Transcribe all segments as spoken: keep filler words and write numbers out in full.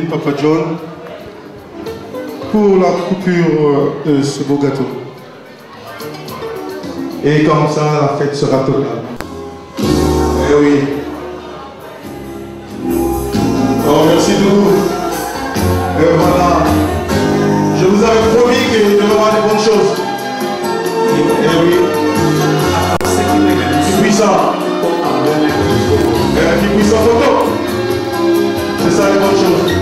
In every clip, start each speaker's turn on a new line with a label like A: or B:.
A: Papa John pour la coupure de ce beau gâteau. Et comme ça, la fête sera totale. Eh oui. Oh, merci beaucoup. Et voilà. Je vous avais promis qu'il devait y avoir des bonnes choses. Eh oui. Qui puissant. Eh, qui puissant photo. C'est ça les bonnes choses.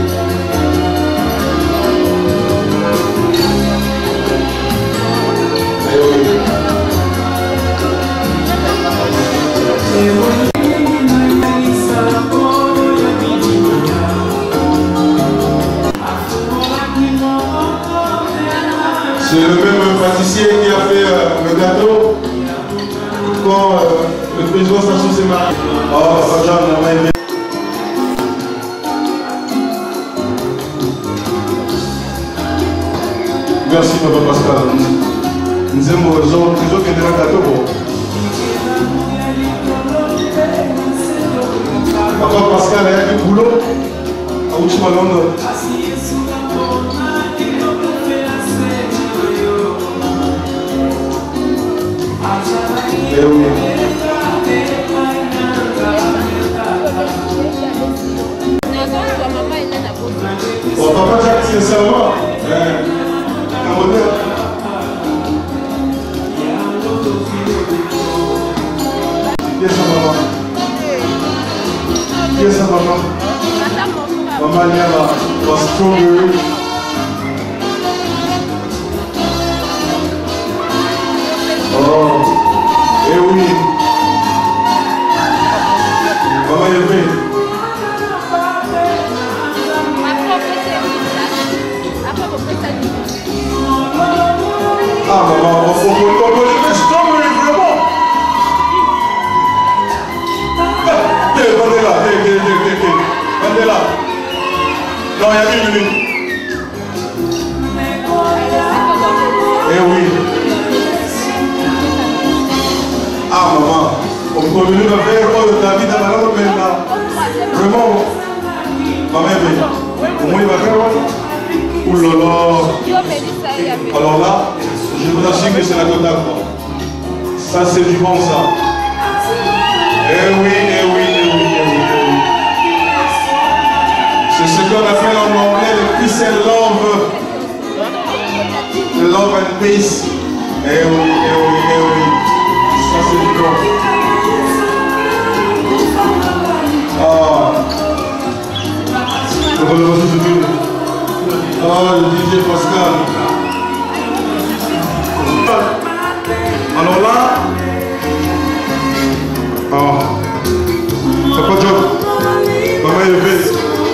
A: Eh oui. C'est le même pâtissier qui a fait euh, le gâteau quand euh, le président Sassou s'est marié. Oh, ça j'en ai aimé. Merci Papa Pascal. Nous aimons les autres qui ont un gâteau. Papa Pascal a eu du boulot à Ouchimalonga. Eh oui. Oh, papa Jacques, sincèrement, un modèle. Qui est sa maman? Qui est sa maman? Maman Niama was strawberry. Oh, eh oui. Maman élevée. Ah, maman, on faut qu'on les strawberry vraiment. Venez là, venez là. Non, il y a une minute. Eh oui. Ah, maman, on peut venir faire oh, David à la langue maintenant. Vraiment. Maman, comment il va faire? Ouh là là. Alors là, je vous assure que c'est la totale. Ça, c'est du bon, ça. Eh oui, eh oui, eh oui, eh oui, eh oui. C'est ce qu'on appelle en anglais le peace and love. The love and peace. Eh oui, eh oui, eh oui. Ça c'est du bon. Ah. Ah, le D J Pascal. Alors là. Ah. Papa John. Maman élevée.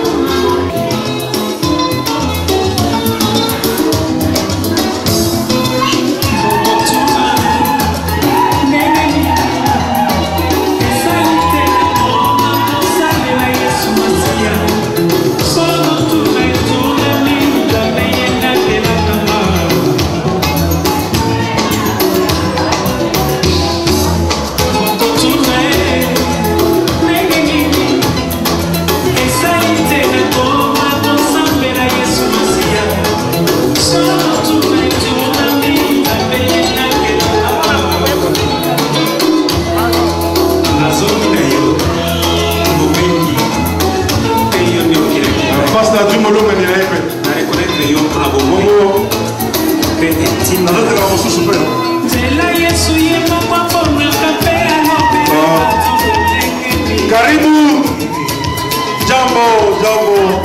A: Karibu jambo jambo.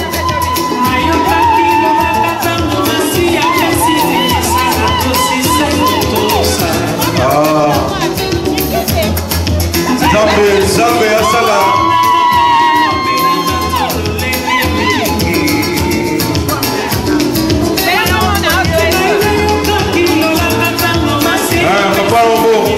A: Ah. Zambe zambe asala. Ah, papa Rombo.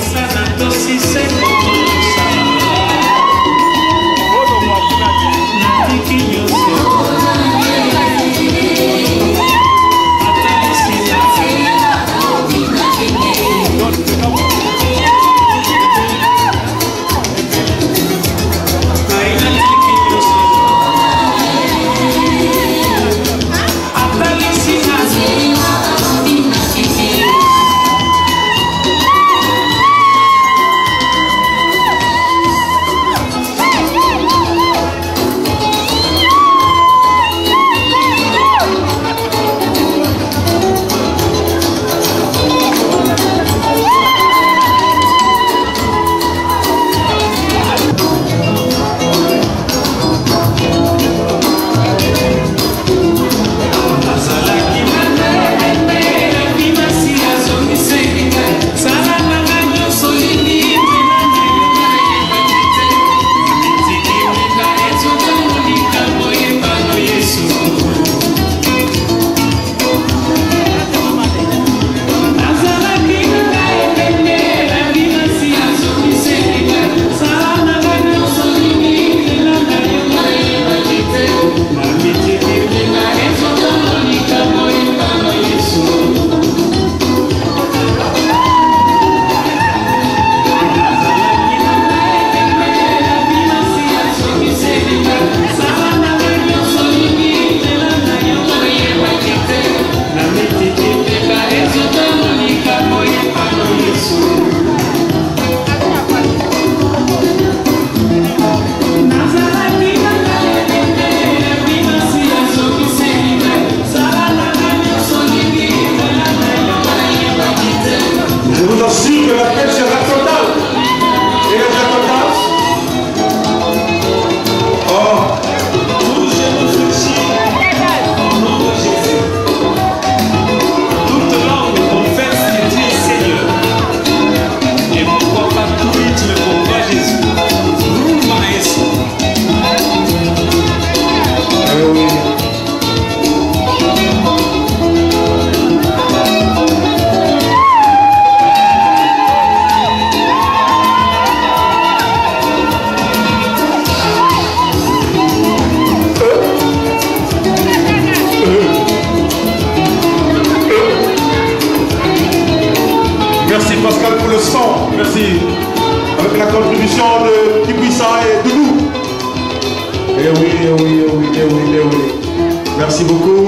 A: Merci. Avec la contribution de Kipuissant et Doudou. Eh oui, eh oui, eh oui, eh oui, eh oui. Merci beaucoup.